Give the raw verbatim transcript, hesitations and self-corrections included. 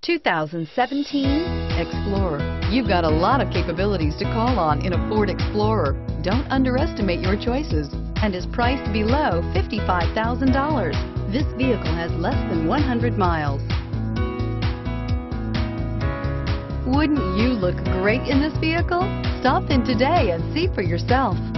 two thousand seventeen Explorer. You've got a lot of capabilities to call on in a Ford Explorer. Don't underestimate your choices, and is priced below fifty-five thousand dollars. This vehicle has less than one hundred miles. Wouldn't you look great in this vehicle? Stop in today and see for yourself.